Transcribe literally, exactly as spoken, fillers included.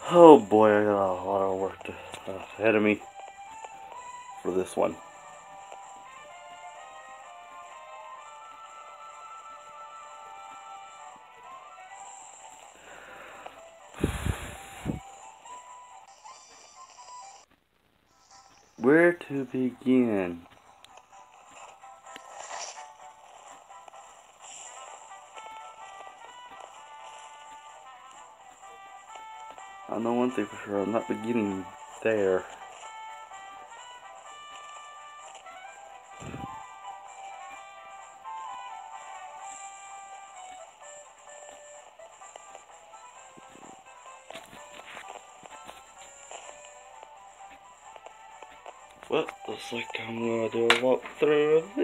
Oh boy, I got a lot of work to, uh, ahead of me for this one. Where to begin? I know one thing for sure, I'm not beginning there. Well, looks like I'm gonna do a walkthrough of